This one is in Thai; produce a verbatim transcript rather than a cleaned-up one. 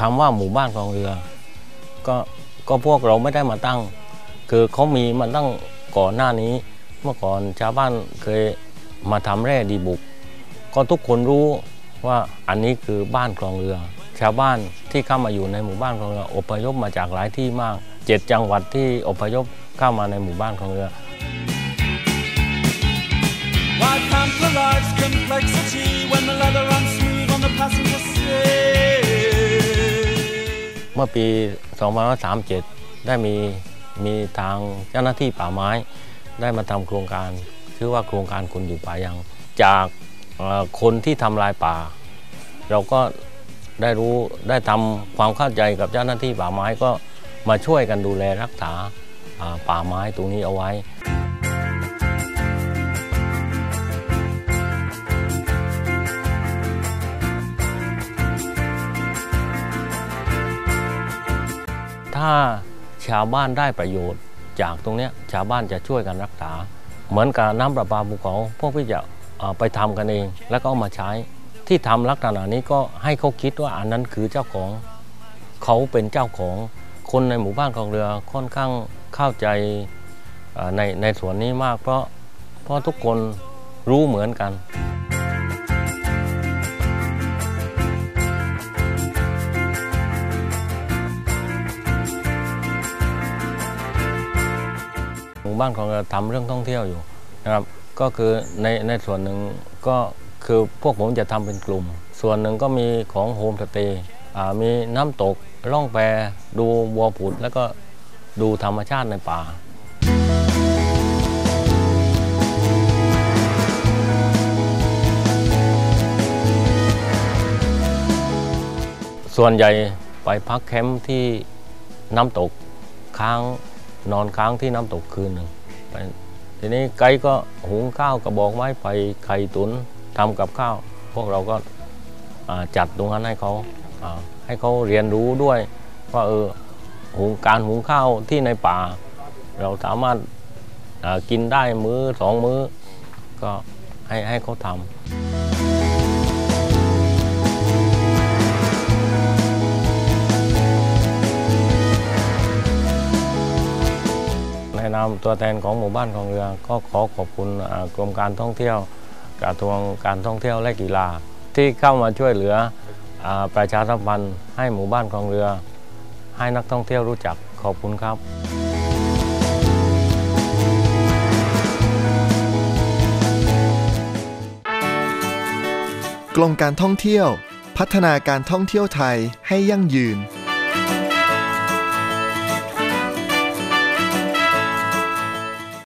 คำว่าหมู่บ้านคลองเรือก็ก็พวกเราไม่ได้มาตั้งคือเขามีมาตั้งก่อนหน้านี้เมื่อก่อนชาวบ้านเคยมาทำแร่ดีบุกก็ทุกคนรู้ว่าอันนี้คือบ้านคลองเรือชาวบ้านที่เข้ามาอยู่ในหมู่บ้านคลองเรืออพยพมาจากหลายที่มากเจ็ดจังหวัดที่อพยพเข้ามาในหมู่บ้านคลองเรือเมื่อปีสองพันห้าร้อยสามสิบเจ็ดได้มีมีทางเจ้าหน้าที่ป่าไม้ได้มาทำโครงการชื่อว่าโครงการคนอยู่ป่ายังจากคนที่ทำลายป่าเราก็ได้รู้ได้ทำความเข้าใจกับเจ้าหน้าที่ป่าไม้ก็มาช่วยกันดูแลรักษาป่าไม้ตรงนี้เอาไว้ถ้าชาวบ้านได้ประโยชน์จากตรงนี้ชาวบ้านจะช่วยกันรักษาเหมือนกับน้ำประปาภูเขาพวกพี่จะไปทำกันเองแล้วก็เอามาใช้ที่ทำลักษณะนี้ก็ให้เขาคิดว่าอันนั้นคือเจ้าของเขาเป็นเจ้าของคนในหมู่บ้านคลองเรือค่อนข้างเข้าใจในในส่วนนี้มากเพราะเพราะทุกคนรู้เหมือนกันหมู่บ้านคลองเรือทำเรื่องท่องเที่ยวอยู่นะครับก็คือในในส่วนหนึ่งก็คือพวกผมจะทำเป็นกลุ่มส่วนหนึ่งก็มีของโฮมสเตย์มีน้ำตกล่องแพดูบัวผุดแล้วก็ดูธรรมชาติในป่าส่วนใหญ่ไปพักแคมป์ที่น้ำตกค้างนอนค้างที่น้ำตกคืนหนึ่งทีนี้ไกด์ก็หุงข้าวกระบอกไม้ไผ่ไข่ตุ๋นทำกับข้าวพวกเราก็จัดตรงนั้นให้เขาให้เขาเรียนรู้ด้วยว่าเออหุงการหุงข้าวที่ในป่าเราสามารถกินได้มื้อสองมื้อก็ให้ให้เขาทำในนามตัวแทนของหมู่บ้านคลองเรือก็ขอขอบคุณกรมการท่องเที่ยวกระทรวงการท่องเที่ยวและกีฬาที่เข้ามาช่วยเหลือประชาสัมพันธ์ให้หมู่บ้านคลองเรือให้นักท่องเที่ยวรู้จักขอบคุณครับกรมการท่องเที่ยวพัฒนาการท่องเที่ยวไทยให้ยั่งยืน